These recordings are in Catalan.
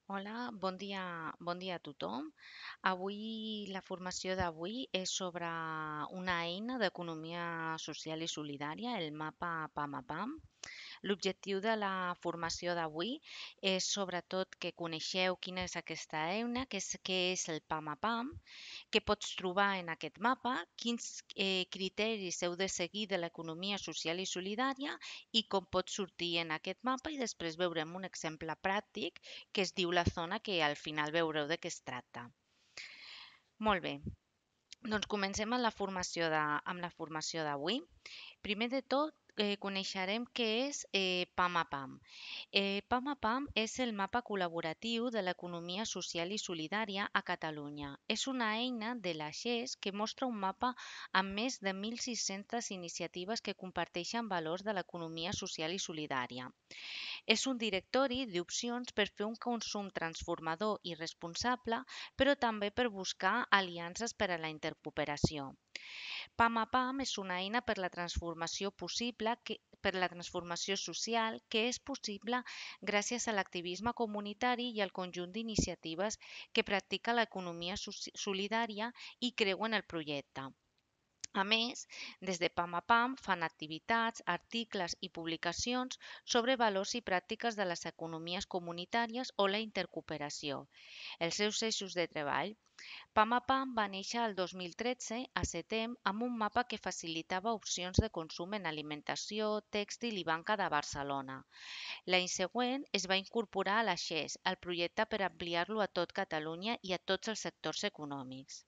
Hola, bon dia a tothom. Avui, la formació d'avui és sobre una eina d'economia social i solidària, el mapa PAMAPAM. L'objectiu de la formació d'avui és sobretot que coneixeu quina és aquesta eina, què és el PAMAPAM, què pots trobar en aquest mapa, quins criteris heu de seguir de l'economia social i solidària i com pot sortir en aquest mapa, i després veurem un exemple pràctic que es diu la zona, que al final veureu de què es tracta. Molt bé, doncs comencem amb la formació d'avui. Primer de tot, coneixerem què és PAMAPAM. PAMAPAM és el mapa col·laboratiu de l'economia social i solidària a Catalunya. És una eina de la XES que mostra un mapa amb més de 1.600 iniciatives que comparteixen valors de l'economia social i solidària. És un directori d'opcions per fer un consum transformador i responsable, però també per buscar aliances per a la intercooperació. PAMAPAM és una eina per la transformació per la transformació social que és possible gràcies a l'activisme comunitari i al conjunt d'iniciatives que practica l'economia solidària i creuen el projecte. A més, des de PAMAPAM fan activitats, articles i publicacions sobre valors i pràctiques de les economies comunitàries o la intercooperació. Els seus eixos de treball. PAMAPAM va néixer el 2013 a setembre amb un mapa que facilitava opcions de consum en alimentació, tèxtil i banca de Barcelona. L'any següent es va incorporar a la XES, el projecte per ampliar-lo a tot Catalunya i a tots els sectors econòmics.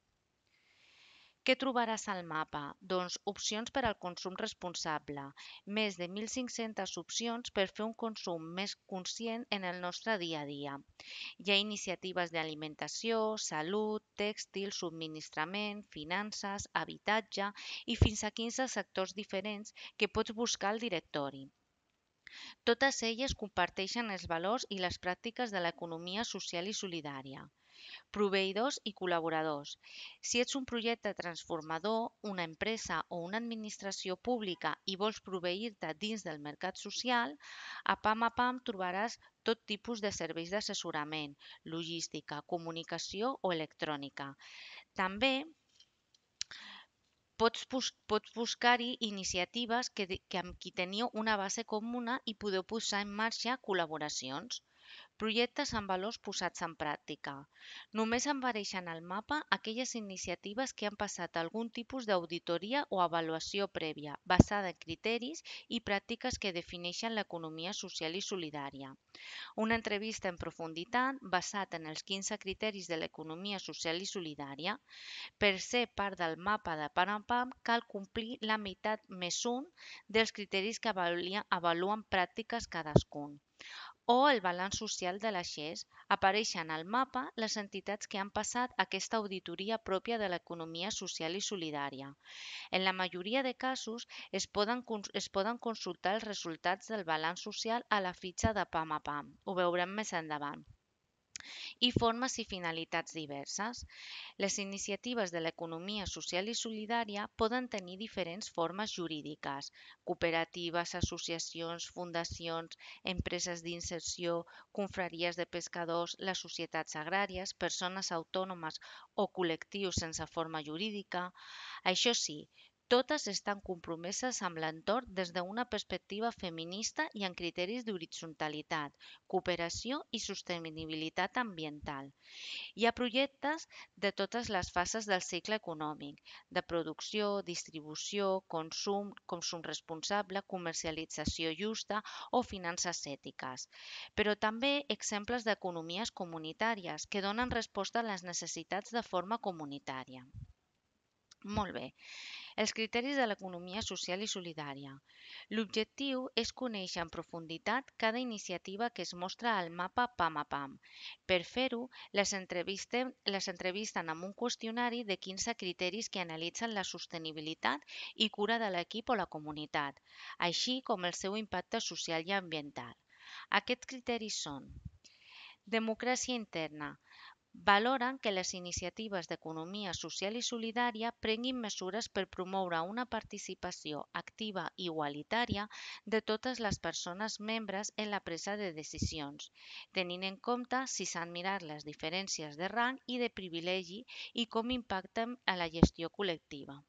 Què trobaràs al mapa? Doncs opcions per al consum responsable, més de 1.500 opcions per fer un consum més conscient en el nostre dia a dia. Hi ha iniciatives d'alimentació, salut, tèxtil, subministrament, finances, habitatge i fins a 15 sectors diferents que pots buscar al directori. Totes elles comparteixen els valors i les pràctiques de l'economia social i solidària. Proveïdors i col·laboradors. Si ets un projecte transformador, una empresa o una administració pública i vols proveir-te dins del mercat social, a PAMAPAM trobaràs tot tipus de serveis d'assessorament, logística, comunicació o electrònica. També pots buscar-hi iniciatives amb qui teniu una base comuna i podeu posar en marxa col·laboracions. Projectes amb valors posats en pràctica. Només apareixen al mapa aquelles iniciatives que han passat algun tipus d'auditoria o avaluació prèvia, basada en criteris i pràctiques que defineixen l'economia social i solidària. Una entrevista en profunditat basat en els 15 criteris de l'economia social i solidària. Per ser part del mapa de PAMAPAM cal complir la meitat més un dels criteris que avaluen pràctiques cadascun. O el balanç social de la XES. Apareixen al mapa les entitats que han passat aquesta auditoria pròpia de l'economia social i solidària. En la majoria de casos es poden consultar els resultats del balanç social a la fitxa de PAMAPAM. Ho veurem més endavant. I formes i finalitats diverses. Les iniciatives de l'economia social i solidària poden tenir diferents formes jurídiques: cooperatives, associacions, fundacions, empreses d'inserció, confraries de pescadors, les societats agràries, persones autònomes o col·lectius sense forma jurídica. Això sí, totes estan compromeses amb l'entorn des d'una perspectiva feminista i amb criteris d'horitzontalitat, cooperació i sostenibilitat ambiental. Hi ha projectes de totes les fases del cicle econòmic, de producció, distribució, consum responsable, comercialització justa o finances ètiques, però també exemples d'economies comunitàries que donen resposta a les necessitats de forma comunitària. Molt bé. Els criteris de l'economia social i solidària. L'objectiu és conèixer en profunditat cada iniciativa que es mostra al mapa PAMAPAM. Per fer-ho, les entrevisten amb un qüestionari de 15 criteris que analitzen la sostenibilitat i cura de l'equip o la comunitat, així com el seu impacte social i ambiental. Aquests criteris són: democràcia interna. Valoren que les iniciatives d'economia social i solidària prenguin mesures per promoure una participació activa i igualitària de totes les persones membres en la presa de decisions, tenint en compte si s'han mirat les diferències de rang i de privilegi i com impacten a la gestió col·lectiva.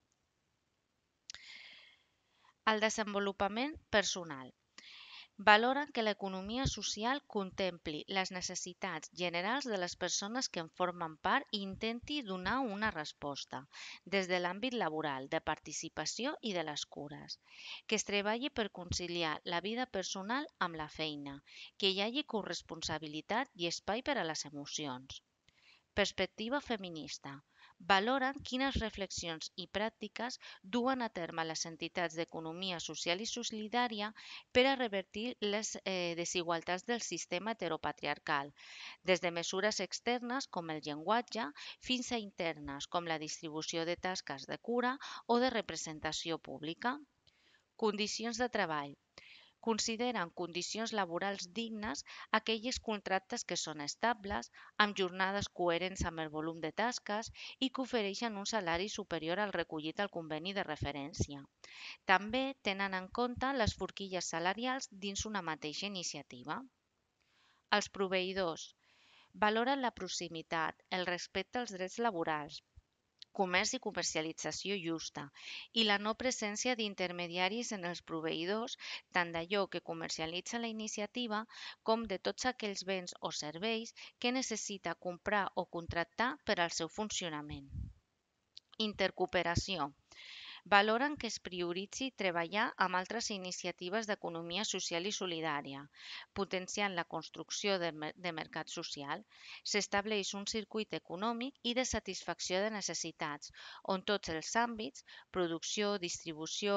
El desenvolupament personal. Valoren que l'economia social contempli les necessitats generals de les persones que en formen part i intenti donar una resposta, des de l'àmbit laboral, de participació i de les cures. Que es treballi per conciliar la vida personal amb la feina, que hi hagi corresponsabilitat i espai per a les emocions. Perspectiva feminista. Valoren quines reflexions i pràctiques duen a terme les entitats d'economia social i solidària per a revertir les desigualtats del sistema heteropatriarcal, des de mesures externes com el llenguatge fins a internes com la distribució de tasques de cura o de representació pública. Condicions de treball. Consideren condicions laborals dignes aquells contractes que són estables, amb jornades coherents amb el volum de tasques i que ofereixen un salari superior al recollit al conveni de referència. També tenen en compte les forquilles salarials dins una mateixa iniciativa. Els proveïdors valoren la proximitat, el respecte als drets laborals, comerç i comercialització justa i la no presència d'intermediaris en els proveïdors tant d'allò que comercialitza la iniciativa com de tots aquells béns o serveis que necessita comprar o contractar per al seu funcionament. Intercooperació. Valoren que es prioritzi treballar amb altres iniciatives d'economia social i solidària, potenciant la construcció de mercat social. S'estableix un circuit econòmic i de satisfacció de necessitats, on tots els àmbits, producció, distribució,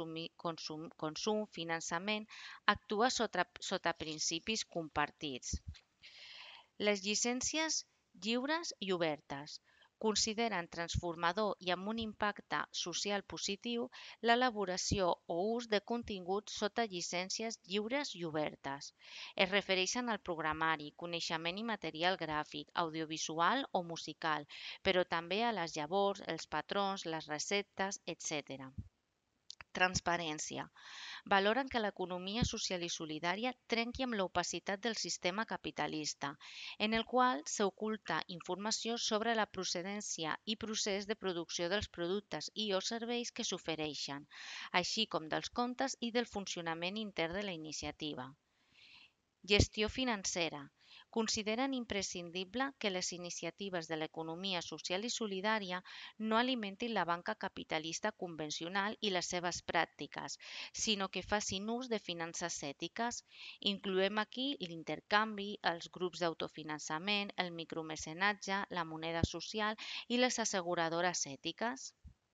consum, finançament, actua sota principis compartits. Les llicències lliures i obertes. Consideren transformador i amb un impacte social positiu l'elaboració o ús de continguts sota llicències lliures i obertes. Es refereixen al programari, coneixement i material gràfic, audiovisual o musical, però també a les llavors, els patrons, les receptes, etc. Transparència. Valoren que l'economia social i solidària trenqui amb l'opacitat del sistema capitalista, en el qual s'oculta informació sobre la procedència i procés de producció dels productes i o serveis que s'ofereixen, així com dels comptes i del funcionament intern de la iniciativa. Gestió financera. Consideren imprescindible que les iniciatives de l'economia social i solidària no alimentin la banca capitalista convencional i les seves pràctiques, sinó que facin ús de finances ètiques. Incloem aquí l'intercanvi, els grups d'autofinançament, el micromecenatge, la moneda social i les asseguradores ètiques.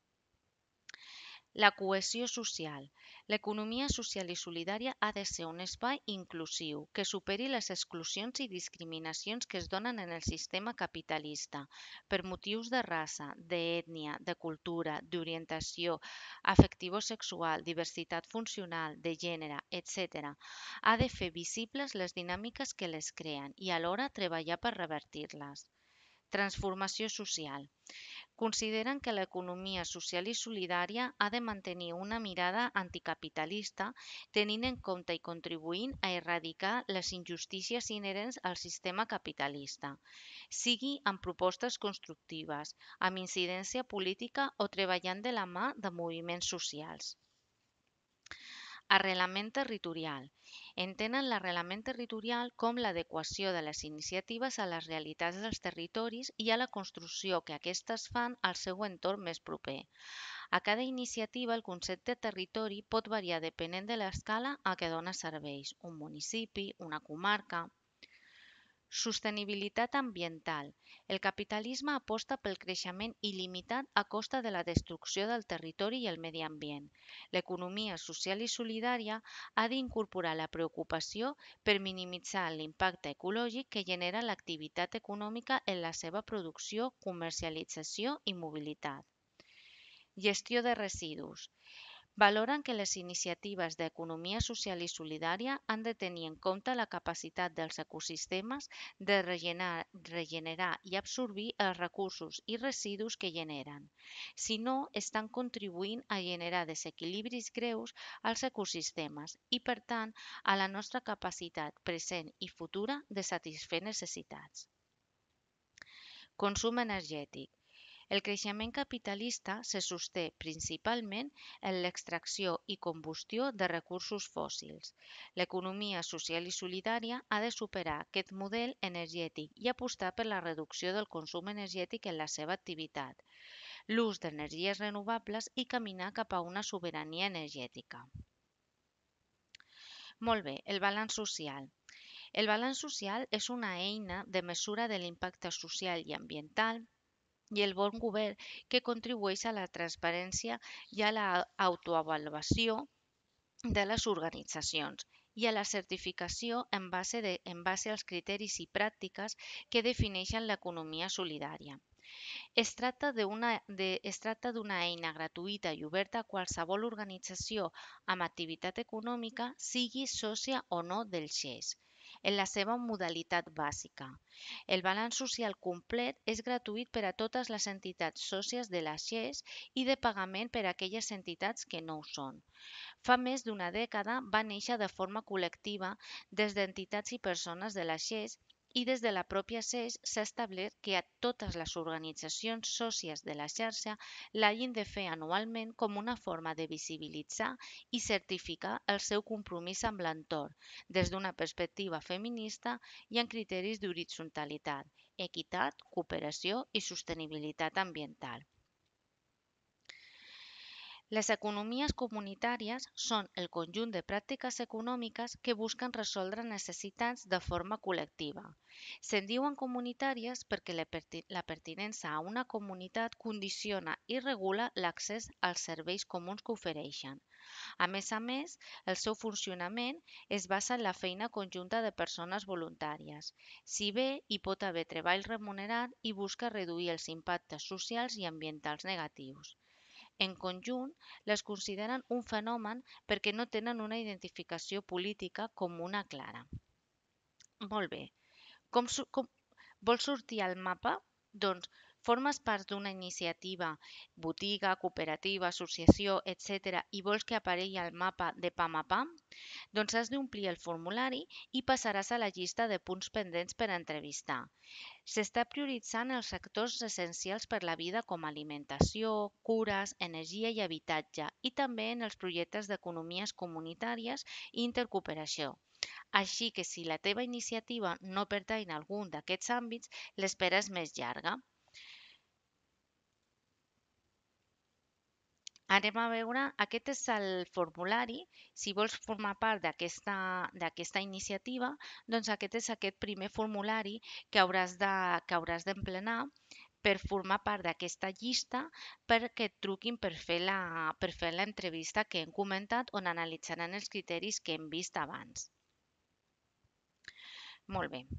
La cohesió social. L'economia social i solidària ha de ser un espai inclusiu, que superi les exclusions i discriminacions que es donen en el sistema capitalista per motius de raça, d'ètnia, de cultura, d'orientació afectivo-sexual, diversitat funcional, de gènere, etc. Ha de fer visibles les dinàmiques que les creen i alhora treballar per revertir-les. Transformació social. Consideren que l'economia social i solidària ha de mantenir una mirada anticapitalista, tenint en compte i contribuint a erradicar les injustícies inherents al sistema capitalista, sigui amb propostes constructives, amb incidència política o treballant de la mà de moviments socials. Arrelament territorial. Entenen l'arrelament territorial com l'adequació de les iniciatives a les realitats dels territoris i a la construcció que aquestes fan al seu entorn més proper. A cada iniciativa el concepte territori pot variar depenent de l'escala a què dona serveis, un municipi, una comarca. Sostenibilitat ambiental. El capitalisme aposta pel creixement il·limitat a costa de la destrucció del territori i el medi ambient. L'economia social i solidària ha d'incorporar la preocupació per minimitzar l'impacte ecològic que genera l'activitat econòmica en la seva producció, comercialització i mobilitat. Gestió de residus. Valoren que les iniciatives d'economia social i solidària han de tenir en compte la capacitat dels ecosistemes de regenerar i absorbir els recursos i residus que generen. Si no, estan contribuint a generar desequilibris greus als ecosistemes i, per tant, a la nostra capacitat present i futura de satisfer necessitats. Consum energètic. El creixement capitalista se sosté principalment en l'extracció i combustió de recursos fòssils. L'economia social i solidària ha de superar aquest model energètic i apostar per la reducció del consum energètic en la seva activitat, l'ús d'energies renovables i caminar cap a una sobirania energètica. Molt bé, el balanç social. El balanç social és una eina de mesura de l'impacte social i ambiental i el bon govern que contribueix a la transparència i a l'autoavaluació de les organitzacions i a la certificació en base als criteris i pràctiques que defineixen l'economia solidària. Es tracta d'una eina gratuïta i oberta a qualsevol organització amb activitat econòmica, sigui sòcia o no del XES, en la seva modalitat bàsica. El balanç social complet és gratuït per a totes les entitats sòcies de la XES i de pagament per a aquelles entitats que no ho són. Fa més d'una dècada va néixer de forma col·lectiva des d'entitats i persones de la XES i des de la pròpia XES s'ha establert que a totes les organitzacions sòcies de la xarxa l'hagin de fer anualment com una forma de visibilitzar i certificar el seu compromís amb l'entorn des d'una perspectiva feminista i amb criteris d'horitzontalitat, equitat, cooperació i sostenibilitat ambiental. Les economies comunitàries són el conjunt de pràctiques econòmiques que busquen resoldre necessitats de forma col·lectiva. Se'n diuen comunitàries perquè la pertinença a una comunitat condiciona i regula l'accés als serveis comuns que ofereixen. A més, el seu funcionament es basa en la feina conjunta de persones voluntàries. Si bé hi pot haver treball remunerat i busca reduir els impactes socials i ambientals negatius. En conjunt, les consideren un fenomen perquè no tenen una identificació política comuna clara. Molt bé. Vols sortir al mapa? Doncs formes part d'una iniciativa, botiga, cooperativa, associació, etc. i vols que aparegui al mapa de PAM a PAM? Doncs has d'omplir el formulari i passaràs a la llista de punts pendents per entrevistar. S'està prioritzant els sectors essencials per la vida com alimentació, cures, energia i habitatge i també en els projectes d'economies comunitàries i intercooperació. Així que si la teva iniciativa no pertany a algun d'aquests àmbits, l'espera és més llarga. Anem a veure, aquest és el formulari. Si vols formar part d'aquesta iniciativa, doncs aquest és aquest primer formulari que hauràs d'emplenar per formar part d'aquesta llista perquè et truquin per fer l'entrevista que hem comentat on analitzaran els criteris que hem vist abans. Molt bé.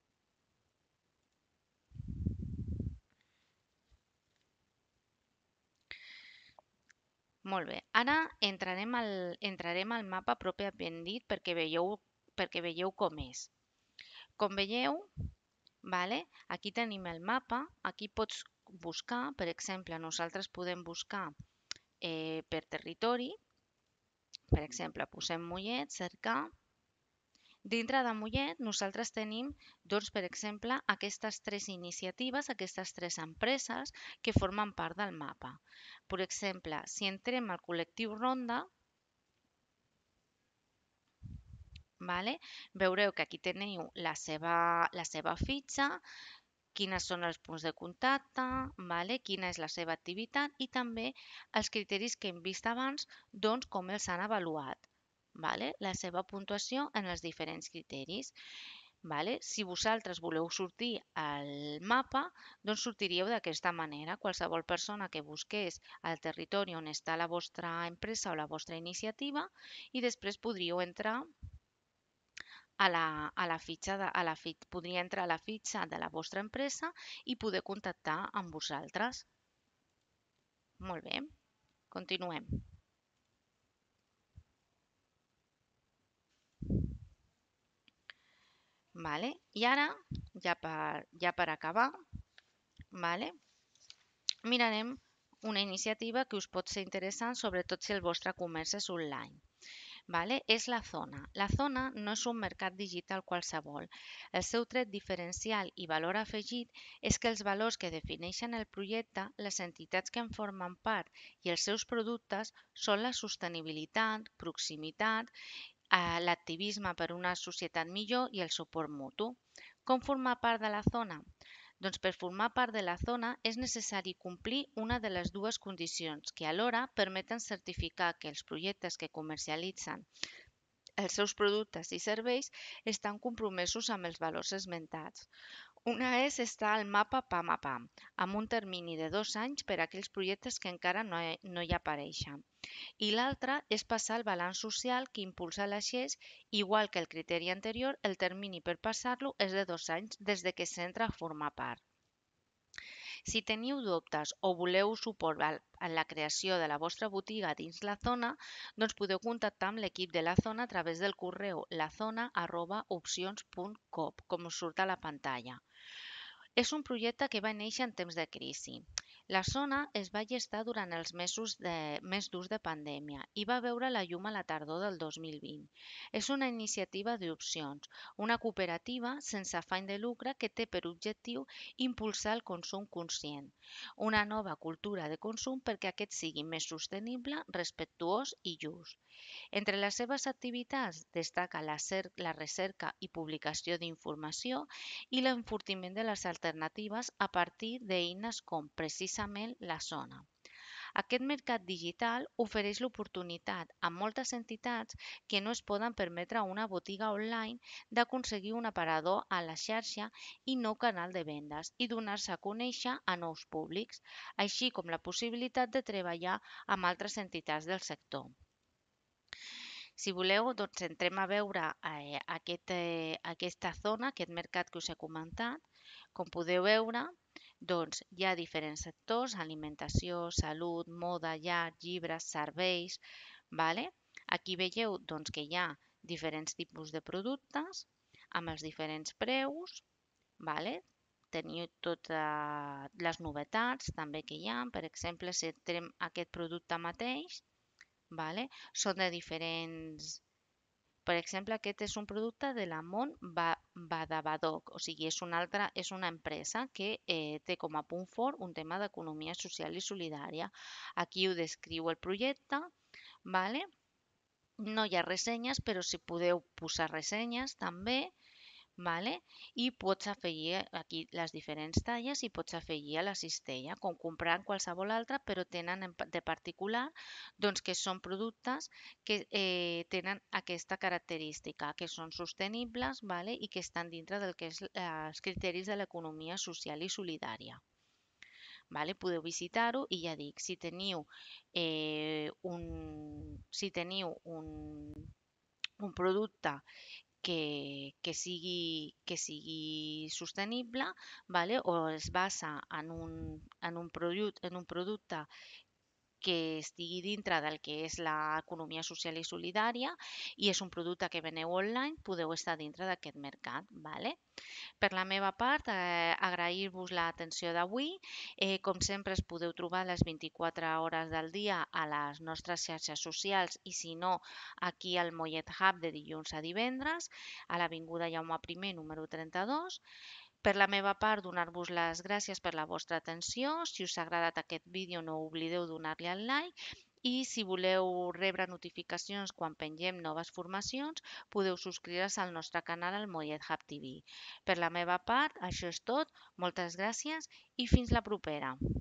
Molt bé. Ara entrarem al mapa pròpiament dit perquè veieu com és. Com veieu, aquí tenim el mapa. Aquí pots buscar, per exemple, nosaltres podem buscar per territori. Per exemple, posem Mollet, cercar. Dintre de Mollet nosaltres tenim, doncs, per exemple, aquestes tres iniciatives, aquestes tres empreses que formen part del mapa. Per exemple, si entrem al col·lectiu Ronda, veureu que aquí teniu la seva fitxa, quins són els punts de contacte, quina és la seva activitat i també els criteris que hem vist abans, doncs com els han avaluat. La seva puntuació en els diferents criteris. Si vosaltres voleu sortir al mapa, doncs sortiríeu d'aquesta manera. Qualsevol persona que busqués el territori on està la vostra empresa o la vostra iniciativa i després podríeu entrar podria entrar a la fitxa de la vostra empresa i poder contactar amb vosaltres. Molt bé, continuem. Vale? I ara, ja per acabar, vale? Mirarem una iniciativa que us pot ser interessant, sobretot si el vostre comerç és online. Vale? És la zona. La zona no és un mercat digital qualsevol. El seu tret diferencial i valor afegit és que els valors que defineixen el projecte, les entitats que en formen part i els seus productes són la sostenibilitat, proximitat, l'activisme per una societat millor i el suport mutu. Com formar part de la zona? Doncs per formar part de la zona és necessari complir una de les dues condicions que alhora permeten certificar que els projectes que comercialitzen els seus productes i serveis estan compromesos amb els valors esmentats. Una és estar al mapa PAM a PAM, amb un termini de 2 anys per a aquells projectes que encara no hi apareixen. I l'altra és passar el balanç social que impulsa la XES, igual que el criteri anterior, el termini per passar-lo és de 2 anys des de que s'entra a formar part. Si teniu dubtes o voleu suport en la creació de la vostra botiga dins la zona, doncs podeu contactar amb l'equip de la zona a través del correu lazona@opcions.coop, com us surt a la pantalla. És un projecte que va néixer en temps de crisi. La zona es va gestar durant els més durs de pandèmia i va veure la llum a la tardor del 2020. És una iniciativa d'opcions, una cooperativa sense afany de lucre que té per objectiu impulsar el consum conscient, una nova cultura de consum perquè aquest sigui més sostenible, respectuós i just. Entre les seves activitats destaca la recerca i publicació d'informació i l'enfortiment de les alternatives a partir d'eines com precisament la zona. Aquest mercat digital ofereix l'oportunitat a moltes entitats que no es poden permetre una botiga online d'aconseguir un aparador a la xarxa i nou canal de vendes i donar-se a conèixer a nous públics, així com la possibilitat de treballar amb altres entitats del sector. Si voleu, doncs entrem a veure aquesta zona, aquest mercat que us he comentat. Com podeu veure, doncs hi ha diferents sectors: alimentació, salut, moda, llar, llibres, serveis. Vale? Aquí veieu doncs, que hi ha diferents tipus de productes amb els diferents preus. Vale? Teniu totes les novetats també que hi ha. Per exemple, si entrem aquest producte mateix, vale? Són de diferents. Per exemple, aquest és un producte de la Mont Badabadog, o sigui, és una empresa que té com a punt fort un tema d'economia social i solidària. Aquí ho descriu el projecte, vale? No hi ha ressenyes, però si podeu posar ressenyes també. Vale? I pots afegir aquí les diferents talles i pots afegir a la cistella, com comprar en qualsevol altra, però tenen de particular doncs, que són productes que tenen aquesta característica, que són sostenibles, vale? I que estan dintre del que és els criteris de l'economia social i solidària. Vale? Podeu visitar-ho i ja dic, si teniu un producte que sigui sostenible, vale? O es basa en un producte que estigui dintre del que és l'economia social i solidària i és un producte que veneu online, podeu estar dintre d'aquest mercat. Vale? Per la meva part, agrair-vos l'atenció d'avui. Com sempre, es podeu trobar a les 24 hores del dia a les nostres xarxes socials i, si no, aquí al Mollet Hub de dilluns a divendres, a l'Avinguda Jaume I, número 32. Per la meva part, donar-vos les gràcies per la vostra atenció. Si us ha agradat aquest vídeo, no oblideu donar-li al like. I si voleu rebre notificacions quan pengem noves formacions, podeu subscriure's al nostre canal al Mollet Hub TV. Per la meva part, això és tot. Moltes gràcies i fins la propera.